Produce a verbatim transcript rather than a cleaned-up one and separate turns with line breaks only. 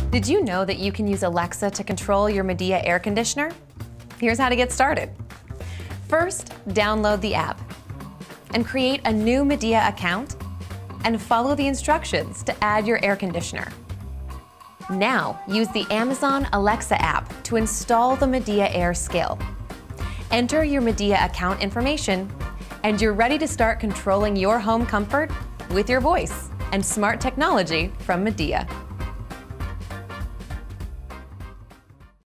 Did you know that you can use Alexa to control your Midea air conditioner? Here's how to get started. First, download the app and create a new Midea account and follow the instructions to add your air conditioner. Now, use the Amazon Alexa app to install the Midea Air skill. Enter your Midea account information, and you're ready to start controlling your home comfort with your voice and smart technology from Midea.